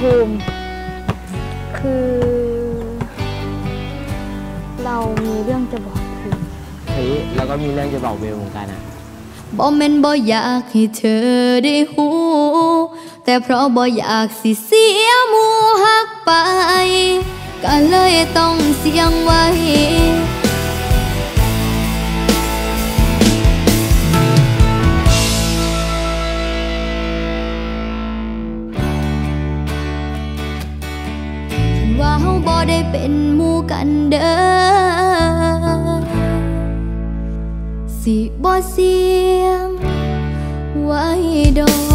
ภูมิคือเรามีเรื่องจะบอกภูมิเฮ้ยแล้วก็มีเรื่องจะบอกเบลเหมือนกันอ่ะบ่แม่นบ่อยากให้เธอได้หูแต่เพราะบ่อยากสิเสียหมู่ฮักไปก็เลยต้องเสี่ยงไว้ว่าเฮาบ่ได้เป็นหมู่กันเด้อสิบ่เสี่ยงไว้ดอก